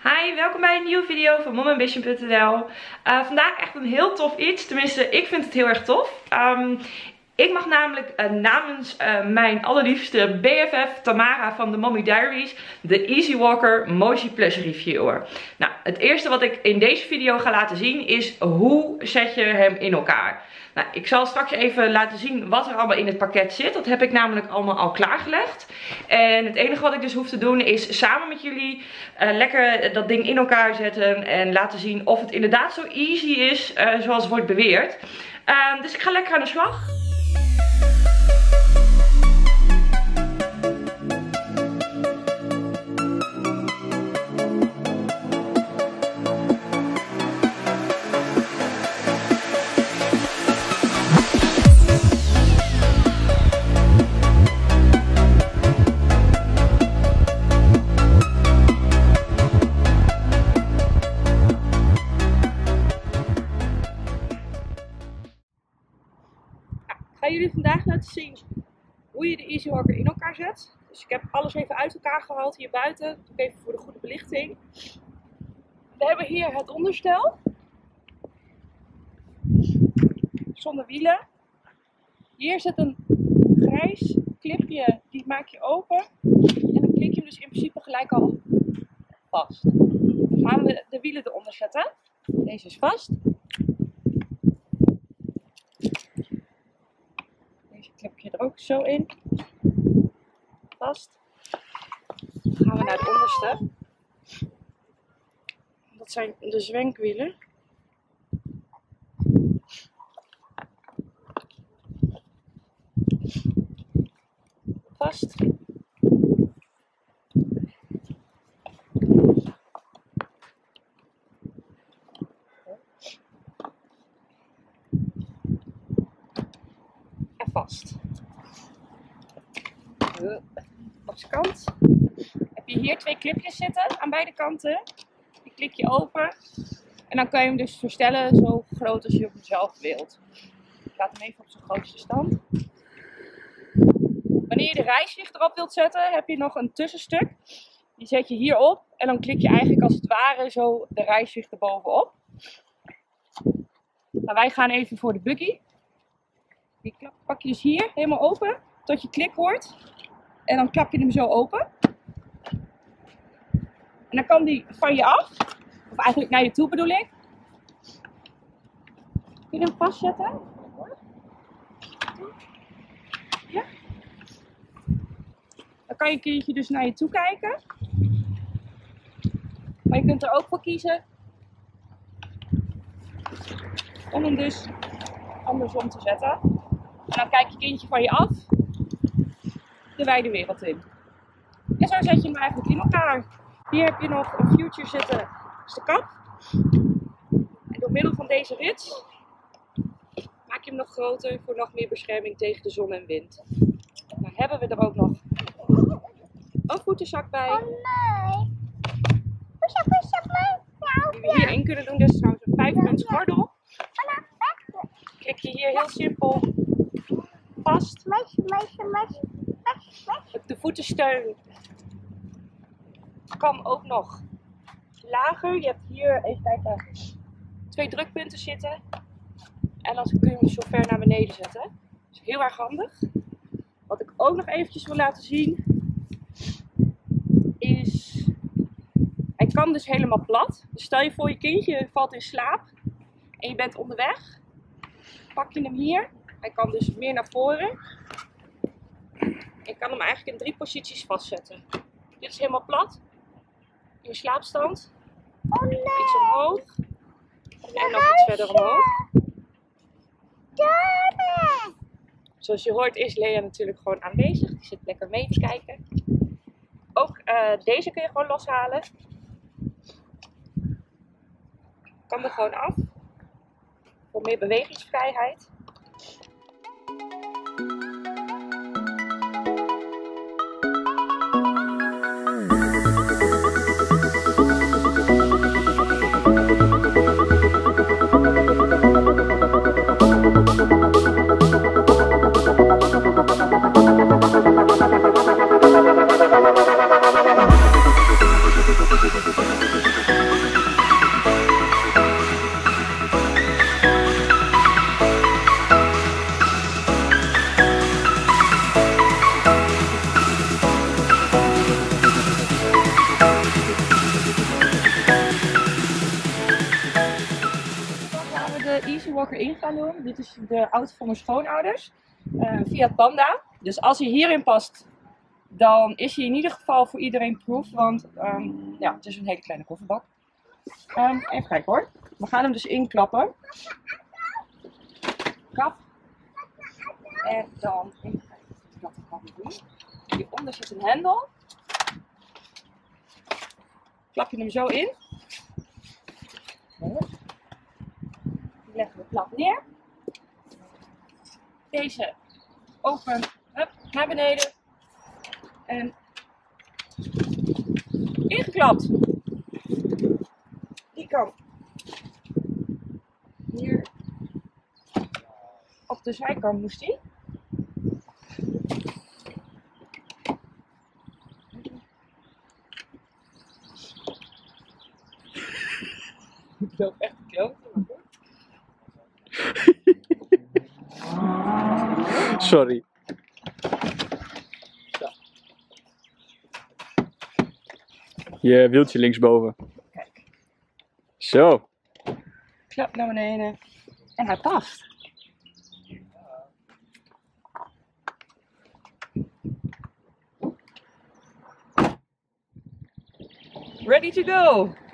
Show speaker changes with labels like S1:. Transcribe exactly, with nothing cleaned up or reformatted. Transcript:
S1: Hi, welkom bij een nieuwe video van mom ambition punt n l. Uh, vandaag echt een heel tof iets, tenminste ik vind het heel erg tof. Um, ik mag namelijk uh, namens uh, mijn allerliefste B F F Tamara van de Mommy Diaries de Easy Walker Mochi Plus reviewen. Nou, het eerste wat ik in deze video ga laten zien is hoe zet je hem in elkaar. Nou, ik zal straks even laten zien wat er allemaal in het pakket zit. Dat heb ik namelijk allemaal al klaargelegd. En het enige wat ik dus hoef te doen is samen met jullie uh, lekker dat ding in elkaar zetten. En laten zien of het inderdaad zo easy is uh, zoals wordt beweerd. Uh, dus ik ga lekker aan de slag. Ik ga jullie vandaag laten zien hoe je de Easy Walker in elkaar zet. Dus ik heb alles even uit elkaar gehaald hier buiten. Dat doe ik even voor de goede belichting. We hebben hier het onderstel. Zonder wielen. Hier zit een grijs clipje, die maak je open. En dan klik je hem dus in principe gelijk al vast. Dan gaan we de wielen eronder zetten. Deze is vast. Klep je er ook zo in. Vast. Dan gaan we naar het onderste. Dat zijn de zwenkwielen. Vast. En vast. Op zijn kant heb je hier twee clipjes zitten aan beide kanten. Die klik je open en dan kan je hem dus verstellen zo groot als je hem zelf wilt. Ik laat hem even op zijn grootste stand. Wanneer je de rijswicht erop wilt zetten, heb je nog een tussenstuk. Die zet je hierop en dan klik je eigenlijk als het ware zo de rijswicht erbovenop. Nou, wij gaan even voor de buggy. Die pak je dus hier helemaal open tot je klik hoort. En dan klap je hem zo open. En dan kan die van je af. Of eigenlijk naar je toe bedoel ik. Kun je hem vastzetten? Ja. Dan kan je een keertje dus naar je toe kijken. Maar je kunt er ook voor kiezen om hem dus andersom te zetten. En dan kijk je kindje van je af de wijde wereld in. En zo zet je hem eigenlijk in elkaar. Hier heb je nog een future zitten, dat is de kap. En door middel van deze rits maak je hem nog groter voor nog meer bescherming tegen de zon en wind. Dan hebben we er ook nog een voetenzak bij.
S2: Oh nee! Poes, poes, poes.
S1: Die we hierin kunnen doen, dus trouwens een vijfpunt gordel. Klik je hier heel simpel vast.
S2: Meisje, meisje, meisje.
S1: De voetensteun kan ook nog lager. Je hebt hier, even kijken, twee drukpunten zitten. En dan kun je hem zo ver naar beneden zetten. Dat is heel erg handig. Wat ik ook nog eventjes wil laten zien is, hij kan dus helemaal plat. Dus stel je voor je kindje valt in slaap en je bent onderweg. Pak je hem hier. Hij kan dus meer naar voren. Je kan hem eigenlijk in drie posities vastzetten. Dit is helemaal plat. In slaapstand.
S2: Oh nee!
S1: Iets omhoog. En nog iets verder omhoog. Zoals je hoort is Lea natuurlijk gewoon aanwezig. Die zit lekker mee te kijken. Ook uh, deze kun je gewoon loshalen. Kan er gewoon af. Voor meer bewegingsvrijheid.
S2: Thank you.
S1: ook erin gaan doen. Dit is de auto van mijn schoonouders. Uh, Fiat Panda. Dus als hij hierin past, dan is hij in ieder geval voor iedereen proof. Want um, ja, het is een hele kleine kofferbak. Um, even kijken hoor. We gaan hem dus inklappen. Kap. En dan even kijken of ik dat kan doen. Hieronder zit een hendel. Klap je hem zo in. Die leggen we plat neer. Deze open, hup, naar beneden. En ingeklapt. Die kan hier op de zijkant moest die. Ik loop echt te kloten.
S3: Sorry.
S1: Zo.
S3: Je wieltje linksboven.
S1: Kijk.
S3: Zo.
S1: Klap naar beneden. En hij past. Ready to go.